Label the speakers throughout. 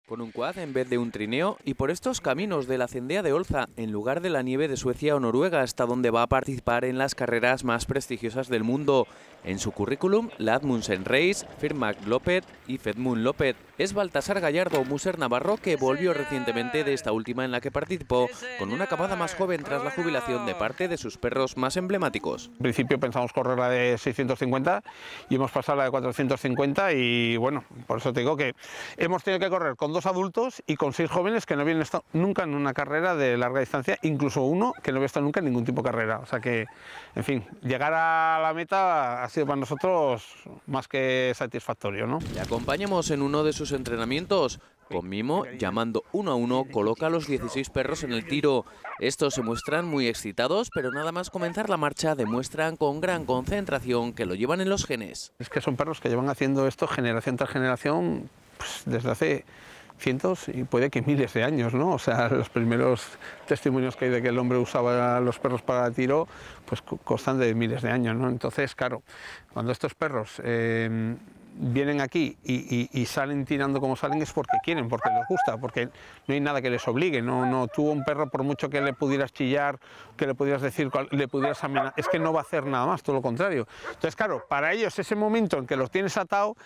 Speaker 1: Con un quad en vez de un trineo y por estos caminos de la Cendea de Olza, en lugar de la nieve de Suecia o Noruega, hasta donde va a participar en las carreras más prestigiosas del mundo. En su currículum, la Amundsen Race, Firmak Lopet y Fedmund Lopet. Es Baltasar Gallardo, muser navarro, que volvió recientemente de esta última en la que participó, con una camada más joven tras la jubilación de parte de sus perros más emblemáticos.
Speaker 2: En principio pensamos correr la de 650 y hemos pasado la de 450 y bueno, por eso te digo que hemos tenido que correr con 2 adultos y con 6 jóvenes que no habían estado nunca en una carrera de larga distancia, incluso uno que no había estado nunca en ningún tipo de carrera. O sea que, en fin, llegar a la meta ha sido para nosotros más que satisfactorio, ¿no?
Speaker 1: Le acompañamos en uno de sus entrenamientos. Con mimo, llamando uno a uno, coloca a los 16 perros en el tiro. Estos se muestran muy excitados, pero nada más comenzar la marcha demuestran con gran concentración que lo llevan en los genes.
Speaker 2: Es que son perros que llevan haciendo esto generación tras generación pues, desde hace cientos y puede que miles de años, ¿no? O sea, los primeros testimonios que hay de que el hombre usaba los perros para tiro, pues constan de miles de años, ¿no? Entonces, claro, cuando estos perros vienen aquí y salen tirando como salen es porque quieren, porque les gusta, porque no hay nada que les obligue. No, tú un perro, por mucho que le pudieras chillar, que le pudieras decir, le pudieras amenazar, es que no va a hacer nada más, todo lo contrario. Entonces, claro, para ellos ese momento en que los tienes atado,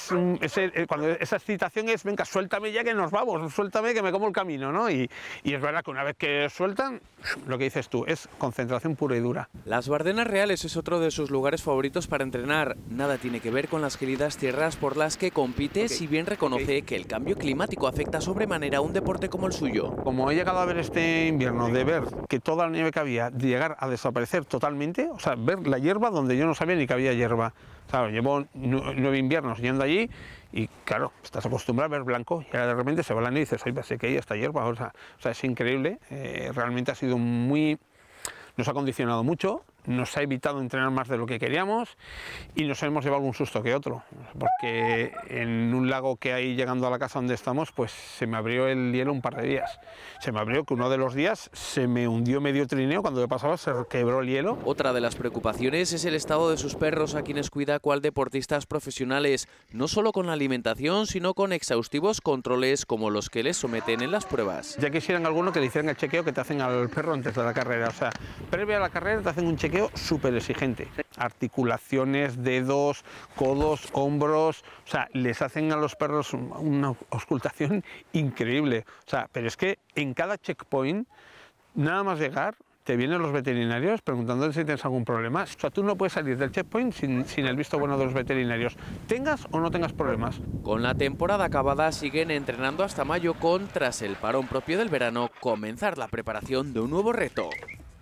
Speaker 2: cuando esa excitación es, venga, suéltame ya que nos vamos, suéltame que me como el camino, ¿no? Y es verdad que una vez que sueltan, lo que dices tú, es concentración pura y dura.
Speaker 1: Las Bardenas Reales es otro de sus lugares favoritos para entrenar. Nada tiene que ver con las queridas tierras por las que compite, si bien reconoce que el cambio climático afecta sobremanera a un deporte como el suyo.
Speaker 2: Como he llegado a ver este invierno, de ver que toda la nieve que había llegar a desaparecer totalmente, o sea, ver la hierba donde yo no sabía ni que había hierba. Claro, llevo 9 inviernos yendo allí y claro, estás acostumbrado a ver blanco y ahora de repente se va la nieve y dices, ay, sé que hay esta hierba. O sea, es increíble, realmente ha sido nos ha condicionado mucho, nos ha evitado entrenar más de lo que queríamos y nos hemos llevado algún susto que otro, porque en un lago que hay llegando a la casa donde estamos, pues se me abrió el hielo un par de días. Se me abrió que uno de los días se me hundió medio trineo, cuando yo pasaba se quebró el hielo.
Speaker 1: Otra de las preocupaciones es el estado de sus perros, a quienes cuida cual deportistas profesionales, no solo con la alimentación, sino con exhaustivos controles como los que les someten en las pruebas.
Speaker 2: Ya quisieran alguno que le hicieran el chequeo que te hacen al perro antes de la carrera, o sea, previa a la carrera te hacen un chequeo súper exigente. Articulaciones, dedos, codos, hombros, o sea, les hacen a los perros una auscultación increíble. O sea, pero es que en cada checkpoint, nada más llegar, te vienen los veterinarios preguntándote si tienes algún problema. O sea, tú no puedes salir del checkpoint sin el visto bueno de los veterinarios, tengas o no tengas problemas.
Speaker 1: Con la temporada acabada, siguen entrenando hasta mayo con, tras el parón propio del verano, comenzar la preparación de un nuevo reto.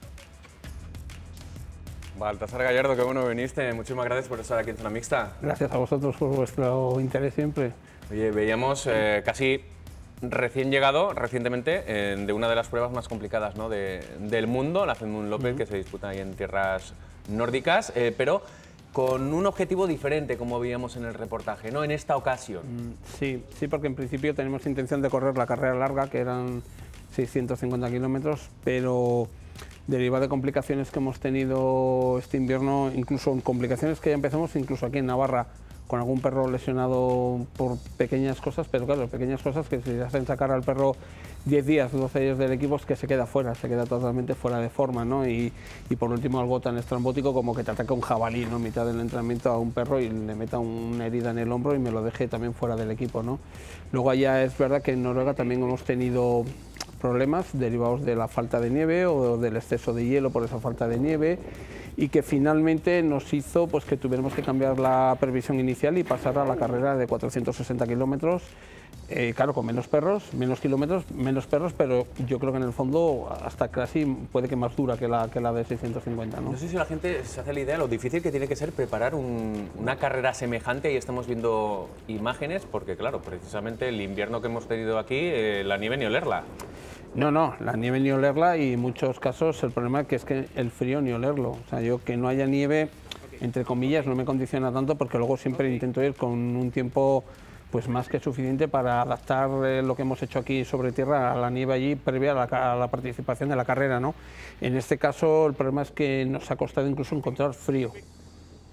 Speaker 3: Baltasar Gallardo, qué bueno viniste. Muchísimas gracias por estar aquí en Zona Mixta.
Speaker 2: Gracias a vosotros por vuestro interés siempre.
Speaker 3: Oye, veíamos casi recién llegado, recientemente, de una de las pruebas más complicadas, ¿no? del mundo, la Fedmund Lopet, que se disputa ahí en tierras nórdicas, pero con un objetivo diferente, como veíamos en el reportaje, ¿no? En esta ocasión.
Speaker 4: Sí, porque en principio tenemos intención de correr la carrera larga, que eran 650 kilómetros, pero derivado de complicaciones que hemos tenido este invierno, incluso en complicaciones que ya empezamos, incluso aquí en Navarra, con algún perro lesionado por pequeñas cosas, pero claro, pequeñas cosas que si hacen sacar al perro 10 días, 12 días del equipo es que se queda fuera, se queda totalmente fuera de forma, ¿no? Y por último algo tan estrambótico como que te ataca un jabalí, ¿no? En mitad del entrenamiento a un perro y le meta una herida en el hombro y me lo deje también fuera del equipo, ¿no? Luego allá es verdad que en Noruega también hemos tenido problemas derivados de la falta de nieve o del exceso de hielo por esa falta de nieve y que finalmente nos hizo pues, que tuviéramos que cambiar la previsión inicial y pasar a la carrera de 460 kilómetros, claro, con menos perros, menos kilómetros, menos perros, pero yo creo que en el fondo hasta casi puede que más dura que la de 650.
Speaker 3: No sé si la gente se hace la idea lo difícil que tiene que ser preparar una carrera semejante, y estamos viendo imágenes, porque claro, precisamente el invierno que hemos tenido aquí, la nieve ni olerla.
Speaker 4: No, la nieve ni olerla y en muchos casos el problema es que el frío ni olerlo. O sea, yo que no haya nieve, entre comillas, no me condiciona tanto porque luego siempre intento ir con un tiempo pues más que suficiente para adaptar lo que hemos hecho aquí sobre tierra a la nieve allí previa a la participación de la carrera, ¿no? En este caso el problema es que nos ha costado incluso encontrar frío.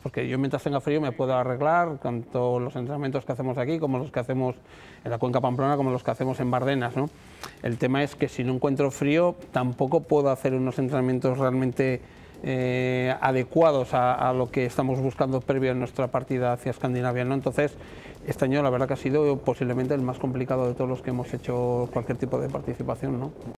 Speaker 4: porque yo mientras tenga frío me puedo arreglar, tanto los entrenamientos que hacemos aquí como los que hacemos en la Cuenca Pamplona como los que hacemos en Bardenas, ¿no? El tema es que si no encuentro frío tampoco puedo hacer unos entrenamientos realmente adecuados a lo que estamos buscando previo a nuestra partida hacia Escandinavia, ¿no? Entonces, este año la verdad que ha sido posiblemente el más complicado de todos los que hemos hecho cualquier tipo de participación, ¿no?